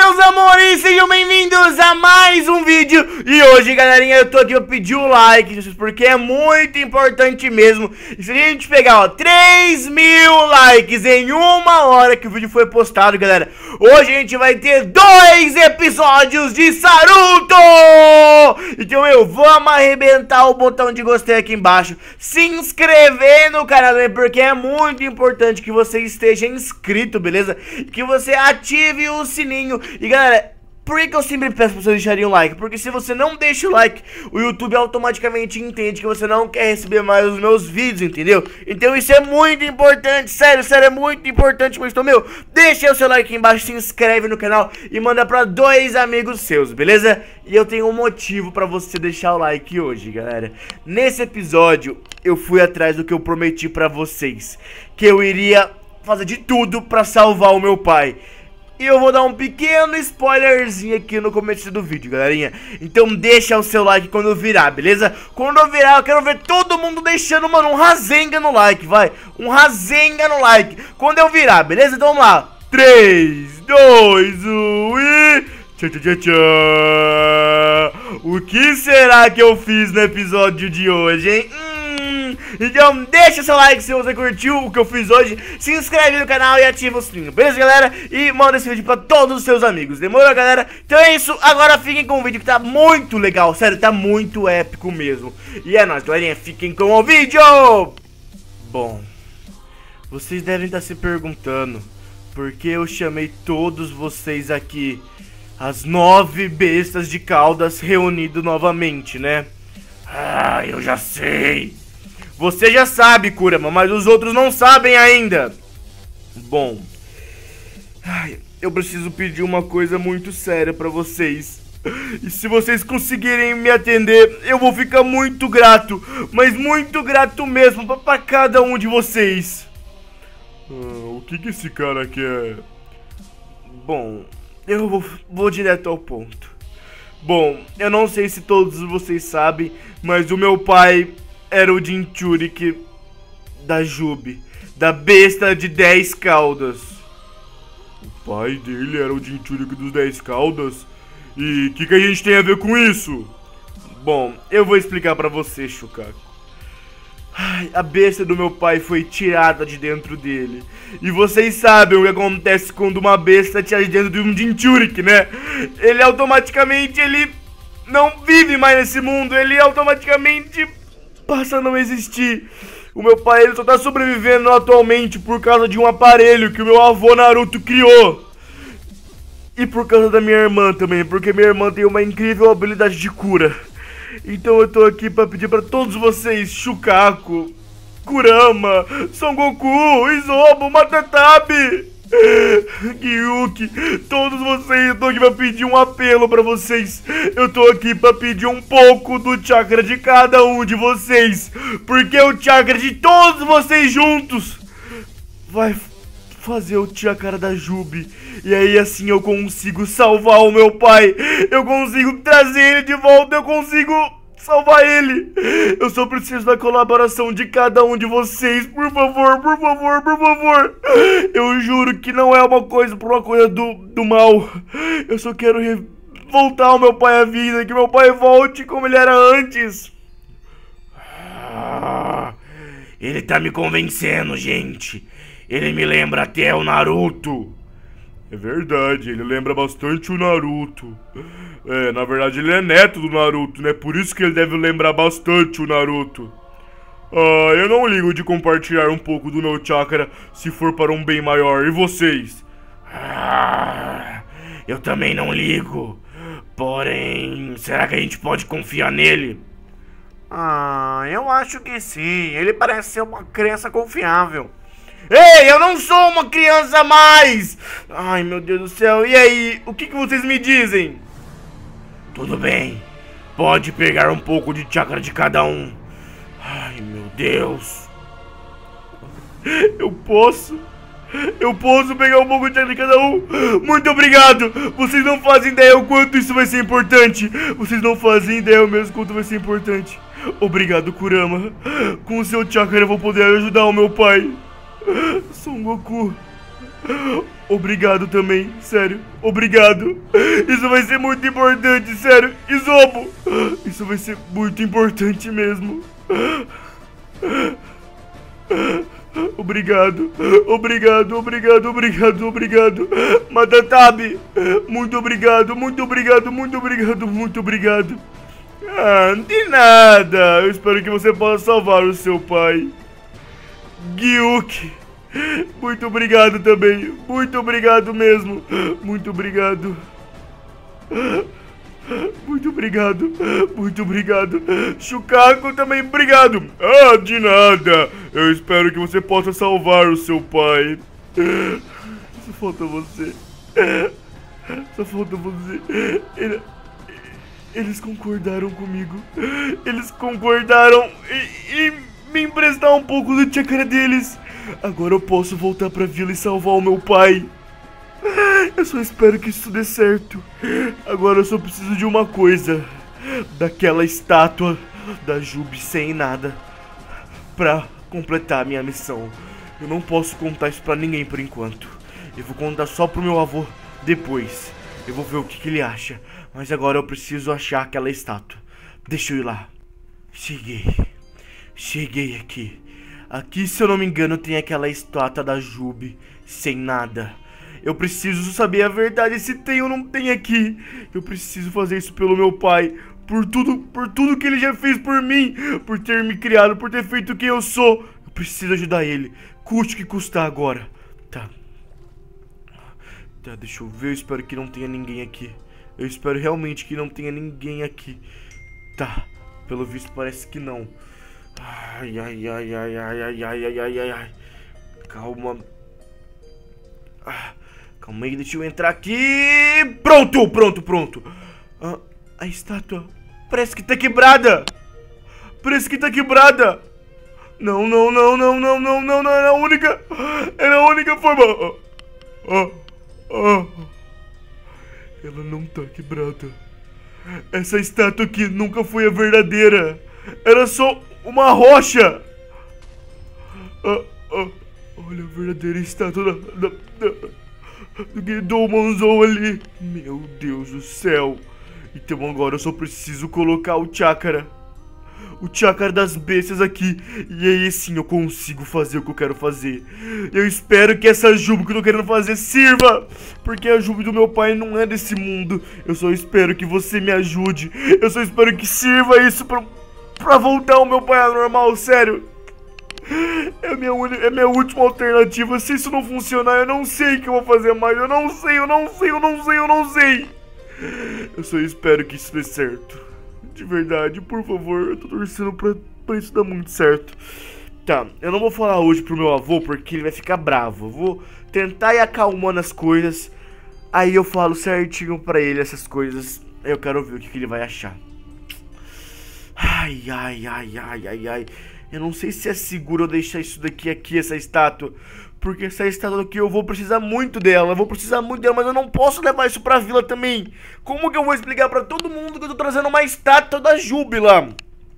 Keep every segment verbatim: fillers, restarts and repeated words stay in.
meus amores, sejam bem-vindos a mais um vídeo. E hoje, galerinha, eu tô aqui pra pedir o like, porque é muito importante mesmo. E se a gente pegar, ó, três mil likes em uma hora que o vídeo foi postado, galera, hoje a gente vai ter dois episódios de Saruto. Então eu vamos arrebentar o botão de gostei aqui embaixo, se inscrever no canal, porque é muito importante que você esteja inscrito, beleza? Que você ative o sininho. E galera, por que, que eu sempre peço pra vocês deixarem o like? Porque se você não deixa o like, o YouTube automaticamente entende que você não quer receber mais os meus vídeos, entendeu? Então isso é muito importante, sério, sério, é muito importante. Mas então, meu, deixa o seu like aqui embaixo, se inscreve no canal e manda pra dois amigos seus, beleza? E eu tenho um motivo pra você deixar o like hoje, galera. Nesse episódio, eu fui atrás do que eu prometi pra vocês, que eu iria fazer de tudo pra salvar o meu pai. E eu vou dar um pequeno spoilerzinho aqui no começo do vídeo, galerinha. Então deixa o seu like quando eu virar, beleza? Quando eu virar, eu quero ver todo mundo deixando, mano, um razenga no like, vai. Um razenga no like quando eu virar, beleza? Então vamos lá. três, dois, um e... Tchau, tchau, tchau, tchau. O que será que eu fiz no episódio de hoje, hein? Hum... Então deixa seu like se você curtiu o que eu fiz hoje, se inscreve no canal e ativa o sininho, beleza, galera? E manda esse vídeo pra todos os seus amigos, demorou, galera? Então é isso, agora fiquem com o vídeo que tá muito legal, sério, tá muito épico mesmo. E é nóis, galerinha, fiquem com o vídeo! Bom, vocês devem estar se perguntando por que eu chamei todos vocês aqui, as nove bestas de caudas reunidos novamente, né? Ah, eu já sei! Você já sabe, Kurama, mas os outros não sabem ainda. Bom, ai, eu preciso pedir uma coisa muito séria pra vocês. E se vocês conseguirem me atender, eu vou ficar muito grato, mas muito grato mesmo pra, pra cada um de vocês. Ah, o que que esse cara quer? Bom, eu vou, vou direto ao ponto. Bom, eu não sei se todos vocês sabem, mas o meu pai era o Jinchuriki da Jubi, da besta de dez caudas. O pai dele era o Jinchuriki dos dez caudas? E o que, que a gente tem a ver com isso? Bom, eu vou explicar pra você, Shukaku. Ai, a besta do meu pai foi tirada de dentro dele. E vocês sabem o que acontece quando uma besta tira de dentro de um Jinchuriki, né? Ele automaticamente, ele não vive mais nesse mundo. Ele automaticamente passa a não existir. O meu pai, ele só tá sobrevivendo atualmente por causa de um aparelho que o meu avô Naruto criou. E por causa da minha irmã também, porque minha irmã tem uma incrível habilidade de cura. Então eu tô aqui pra pedir pra todos vocês, Shukaku, Kurama, Son Goku, Izobo, Matatabi, Gyuki, todos vocês, eu tô aqui pra pedir um apelo pra vocês. Eu tô aqui pra pedir um pouco do chakra de cada um de vocês, porque o chakra de todos vocês juntos vai fazer o chakra da Jubi. E aí assim eu consigo salvar o meu pai, eu consigo trazer ele de volta, eu consigo salvar ele. Eu só preciso da colaboração de cada um de vocês, por favor, por favor, por favor. Eu juro que não é uma coisa por uma coisa do, do mal. Eu só quero voltar o meu pai à vida, que meu pai volte como ele era antes. Ah, ele tá me convencendo, gente. Ele me lembra até o Naruto. É verdade, ele lembra bastante o Naruto. É, na verdade ele é neto do Naruto, né? Por isso que ele deve lembrar bastante o Naruto. Ah, eu não ligo de compartilhar um pouco do meu chakra se for para um bem maior. E vocês? Ah, eu também não ligo. Porém, será que a gente pode confiar nele? Ah, eu acho que sim. Ele parece ser uma criança confiável. Ei, eu não sou uma criança mais! Ai, meu Deus do céu. E aí, o que, que vocês me dizem? Tudo bem. Pode pegar um pouco de chakra de cada um. Ai, meu Deus. Eu posso? Eu posso pegar um pouco de chakra de cada um? Muito obrigado! Vocês não fazem ideia o quanto isso vai ser importante. Vocês não fazem ideia mesmo quanto vai ser importante. Obrigado, Kurama. Com o seu chakra eu vou poder ajudar o meu pai. Son Goku, Obrigado também, sério, obrigado. Isso vai ser muito importante, sério. Isobo, isso vai ser muito importante mesmo. Obrigado, obrigado, obrigado, obrigado, obrigado. Matatabi, muito obrigado, muito obrigado, muito obrigado, muito obrigado. Ah, de nada. Eu espero que você possa salvar o seu pai, Gyuki. Muito obrigado também. Muito obrigado mesmo. Muito obrigado. Muito obrigado. Muito obrigado. Shukaku também, obrigado. Ah, de nada. Eu espero que você possa salvar o seu pai. Só falta você. Só falta você. Ele... Eles concordaram comigo. Eles concordaram em, em me emprestar um pouco do chakra deles. Agora eu posso voltar pra vila e salvar o meu pai. Eu só espero que isso dê certo. Agora eu só preciso de uma coisa. Daquela estátua da Jubi sem nada pra completar a minha missão. Eu não posso contar isso pra ninguém por enquanto. Eu vou contar só pro meu avô depois. Eu vou ver o que, que ele acha. Mas agora eu preciso achar aquela estátua. Deixa eu ir lá. Cheguei. Cheguei aqui. Aqui, se eu não me engano, tem aquela estátua da Jubi sem nada. Eu preciso saber a verdade se tem ou não tem aqui. Eu preciso fazer isso pelo meu pai. Por tudo, por tudo que ele já fez por mim. Por ter me criado, por ter feito quem eu sou. Eu preciso ajudar ele. Custe o que custar agora. Tá. Tá, deixa eu ver. Eu espero que não tenha ninguém aqui. Eu espero realmente que não tenha ninguém aqui. Tá, pelo visto parece que não. Ai, ai, ai, ai, ai, ai, ai, ai, ai, ai, ai. Calma. Ah, calma aí, deixa eu entrar aqui. Pronto, pronto, pronto. Ah, a estátua parece que tá quebrada. Parece que tá quebrada. Não, não, não, não, não, não, não, não. Era a única. Era a única forma. Ah, ah, ah. Ela não tá quebrada. Essa estátua aqui nunca foi a verdadeira. Era só uma rocha. Ah, ah, olha a verdadeira estátua da, da, da, do Guidomonzou ali. Meu Deus do céu. Então agora eu só preciso colocar o chakra. O chakra das bestas aqui. E aí sim eu consigo fazer o que eu quero fazer. Eu espero que essa Jubi que eu tô querendo fazer sirva. Porque a Jubi do meu pai não é desse mundo. Eu só espero que você me ajude. Eu só espero que sirva isso pra, pra voltar o meu pai ao normal, sério. É a minha, é a minha última alternativa. Se isso não funcionar, eu não sei o que eu vou fazer mais. Eu não sei, eu não sei, eu não sei, eu não sei. Eu só espero que isso dê certo. De verdade, por favor, eu tô torcendo pra, pra isso dar muito certo. Tá, eu não vou falar hoje pro meu avô porque ele vai ficar bravo. Eu vou tentar ir acalmando as coisas. Aí eu falo certinho pra ele essas coisas. Eu quero ver o que, que ele vai achar. Ai, ai, ai, ai, ai, ai. Eu não sei se é seguro eu deixar isso daqui aqui, essa estátua. Porque essa estátua aqui eu vou precisar muito dela. Eu vou precisar muito dela, mas eu não posso levar isso pra vila também. Como que eu vou explicar pra todo mundo que eu tô trazendo uma estátua da Jubi lá?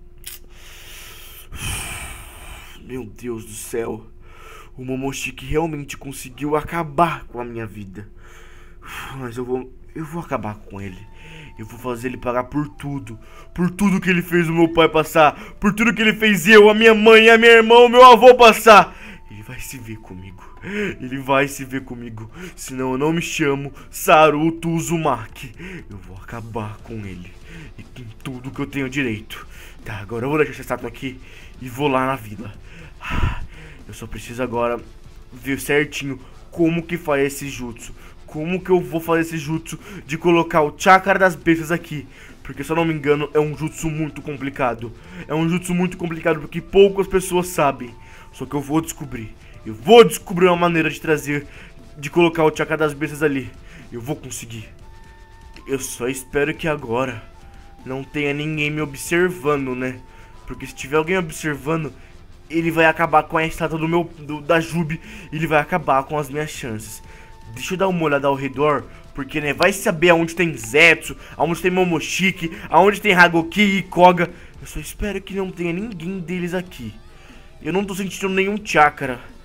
Meu Deus do céu. O Momoshiki realmente conseguiu acabar com a minha vida. Mas eu vou... Eu vou acabar com ele. Eu vou fazer ele pagar por tudo. Por tudo que ele fez o meu pai passar. Por tudo que ele fez eu, a minha mãe, a minha irmã, o meu avô passar. Ele vai se ver comigo. Ele vai se ver comigo. Senão eu não me chamo Saruto Uzumaki. Eu vou acabar com ele. E com tudo que eu tenho direito. Tá, agora eu vou deixar essa estátua aqui e vou lá na vila. Eu só preciso agora ver certinho como que faz esse jutsu. Como que eu vou fazer esse jutsu de colocar o chakra das bestas aqui. Porque se eu não me engano é um jutsu muito complicado. É um jutsu muito complicado porque poucas pessoas sabem. Só que eu vou descobrir. Eu vou descobrir uma maneira de trazer, de colocar o chakra das bestas ali. Eu vou conseguir. Eu só espero que agora não tenha ninguém me observando, né? Porque se tiver alguém observando, ele vai acabar com a estátua do meu, do, da Jubi. Ele vai acabar com as minhas chances. Deixa eu dar uma olhada ao redor. Porque, né, vai saber aonde tem Zetsu, aonde tem Momoshiki, aonde tem Hagoki e Koga. Eu só espero que não tenha ninguém deles aqui. Eu não tô sentindo nenhum chakra.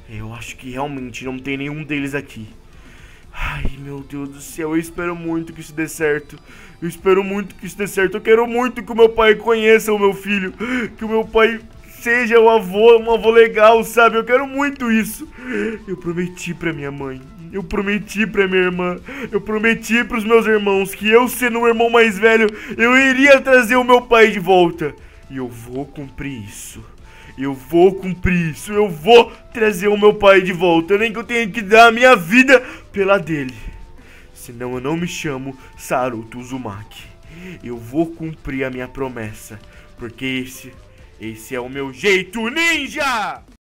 Eu acho que realmente não tem nenhum deles aqui. Ai, meu Deus do céu, eu espero muito que isso dê certo. Eu espero muito que isso dê certo. Eu quero muito que o meu pai conheça o meu filho. Que o meu pai seja um avô, um avô legal, sabe? Eu quero muito isso. Eu prometi pra minha mãe. Eu prometi pra minha irmã. Eu prometi pros meus irmãos que eu, sendo o irmão mais velho, eu iria trazer o meu pai de volta. E eu vou cumprir isso. Eu vou cumprir isso, eu vou trazer o meu pai de volta, nem que eu tenha que dar a minha vida pela dele. Senão eu não me chamo Saruto Uzumaki. Eu vou cumprir a minha promessa, porque esse, esse é o meu jeito ninja!